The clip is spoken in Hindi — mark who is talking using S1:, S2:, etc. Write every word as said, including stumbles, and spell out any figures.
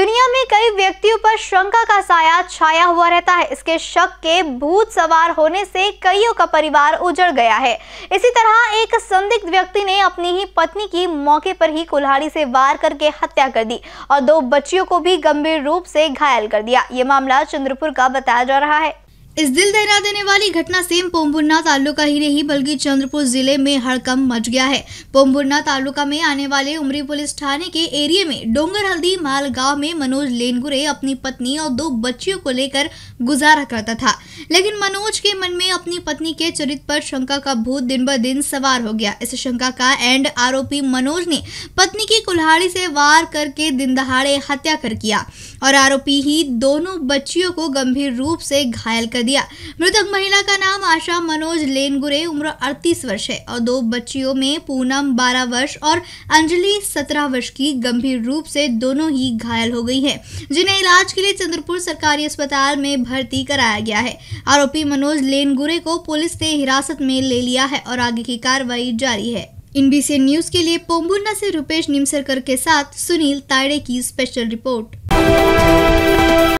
S1: दुनिया में कई व्यक्तियों पर शंका का साया छाया हुआ रहता है। इसके शक के भूत सवार होने से कईयों का परिवार उजड़ गया है। इसी तरह एक संदिग्ध व्यक्ति ने अपनी ही पत्नी की मौके पर ही कुल्हाड़ी से वार करके हत्या कर दी और दो बच्चियों को भी गंभीर रूप से घायल कर दिया। ये मामला चंद्रपुर का बताया जा रहा है।
S2: इस दिल दहला देने वाली घटना से पोम्बुरना तालुका ही नहीं बल्कि चंद्रपुर जिले में हड़कंप मच गया है। पोम्बुरना तालुका में आने वाले उमरी पुलिस थाने के एरिया में डोंगर हल्दी माल गांव में मनोज लेनगुरे अपनी पत्नी और दो बच्चियों को लेकर गुजारा करता था, लेकिन मनोज के मन में अपनी पत्नी के चरित्र पर शंका का भूत दिन ब दिन सवार हो गया। इस शंका का एंड आरोपी मनोज ने पत्नी की कुल्हाड़ी से वार करके दिन दहाड़े हत्या कर किया और आरोपी ही दोनों बच्चियों को गंभीर रूप से घायल कर दिया। मृतक महिला का नाम आशा मनोज लेनगुरे उम्र अड़तीस वर्ष है और दो बच्चियों में पूनम बारह वर्ष और अंजलि सत्रह वर्ष की गंभीर रूप से दोनों ही घायल हो गई है, जिन्हें इलाज के लिए चंद्रपुर सरकारी अस्पताल में भर्ती कराया गया है। आरोपी मनोज लेनगुरे को पुलिस ने हिरासत में ले लिया है और आगे की कार्रवाई जारी है। इनबीसीएन न्यूज के लिए पोम्बुरना से रुपेश निमसरकर के साथ सुनील तायड़े की स्पेशल रिपोर्ट।